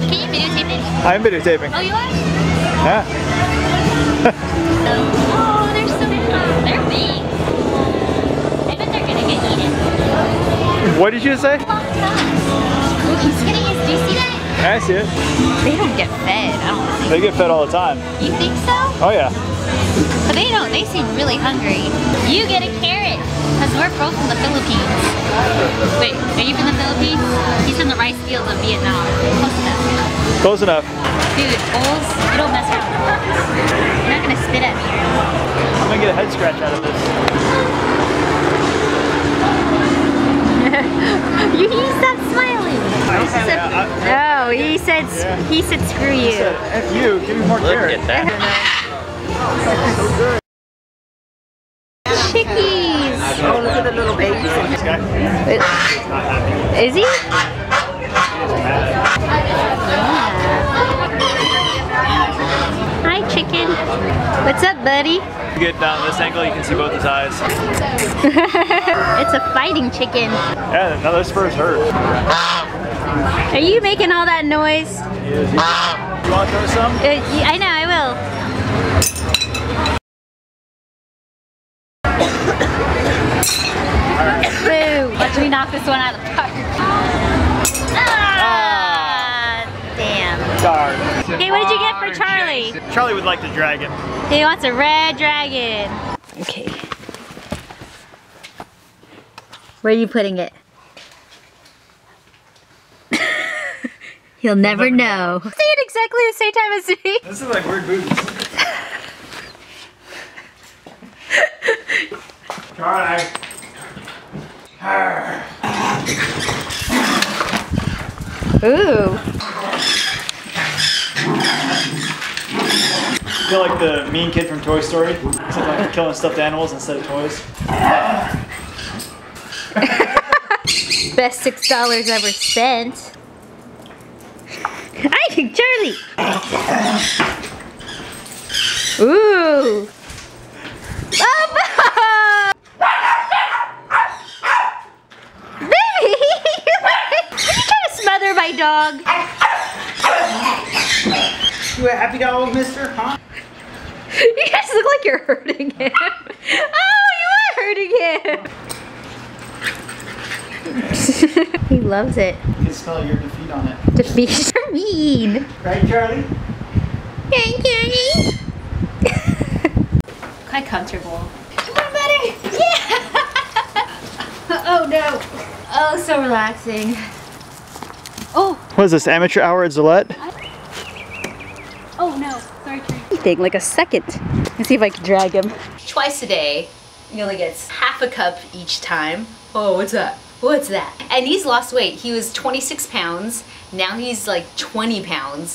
Can you videotape it? I'm videotaping. Oh, you are? Yeah. Oh, they're so big. They're big. I bet they're gonna get eaten. What did you say? Oh, he's getting his, do you see that? I see it. They don't get fed, I don't think. They get fed all the time. You think so? Oh yeah. But they don't, they seem really hungry. You get a carrot, because we're both from the Philippines. Wait, are you from the Philippines? He's from the rice fields of Vietnam. Close enough. Close enough. Dude, bowls, you don't mess around with bowls. You're not gonna spit at me. I'm gonna get a head scratch out of this. He stopped smiling. No, he said screw you. He said, F you, give me more carrots. Look at that. Chickies. Oh, look at the little babies. This guy? Is he? Hi, chicken. What's up, buddy? You get down this angle, you can see both his eyes. It's a fighting chicken. Yeah, now those furs hurt. Are you making all that noise? He is. You want to throw some? I know, I will. Boo! Watch me knock this one out of the park. Ah! Damn. Darn. Okay, what did you get for Charlie? Charlie would like the dragon. He wants a red dragon. Okay. Where are you putting it? He'll never know. Say it exactly the same time as me. This is like weird booties. Charlie. Ooh. I feel like the mean kid from Toy Story. Except like killing stuffed animals instead of toys. Best $6 ever spent. Hi, Charlie. Ooh. Oh, baby, are you trying to smother my dog? You a happy dog, mister? Huh? You guys look like you're hurting him. Oh, you are hurting him. He loves it. You can smell your defeat on it. Defeat. You're mean. Right, Charlie? Hey, Charlie. Quite comfortable. Come on, buddy. Yeah. Oh no. Oh, so relaxing. Oh. What is this, amateur hour at Gillette? Oh no. Sorry, Tree. Anything like a second. Let's see if I can drag him. Twice a day. He only gets half a cup each time. Oh, what's that? What's that? And he's lost weight. He was 26 pounds. Now he's like 20 pounds.